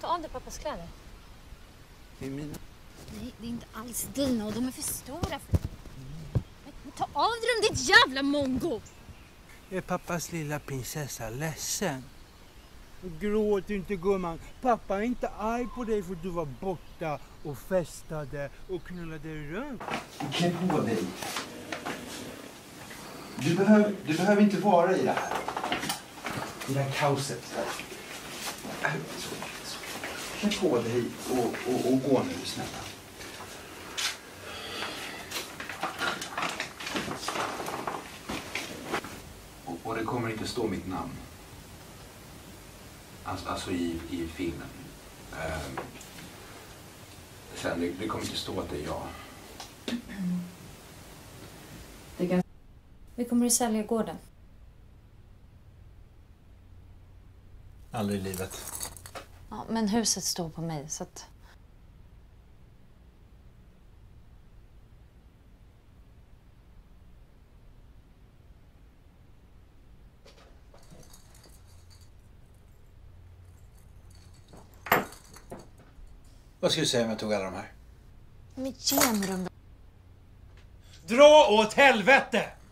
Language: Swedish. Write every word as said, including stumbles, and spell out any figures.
Ta av dig pappas kläder. Det är mina. Nej, det är inte alls dina och de är för stora för dig. Men ta av dig dem, ditt jävla mongo! Är pappas lilla prinsessa ledsen? Gråt inte gumman. Pappa är inte arg på dig för att du var borta och festade och knullade runt. Klä på dig. Du behöver, du behöver inte vara i det här. I det här kaoset. Så, så. Klä på dig och, och, och gå nu, snälla. Och, och det kommer inte stå mitt namn. Alltså, alltså i, i filmen. Um, sen, det, det kommer inte stå att det är jag. Det kan... Vi kommer att sälja gården. Aldrig i livet. Ja, men huset står på mig så att... Vad skulle du säga om jag tog alla de här? Mitt genrum. Dra åt helvete!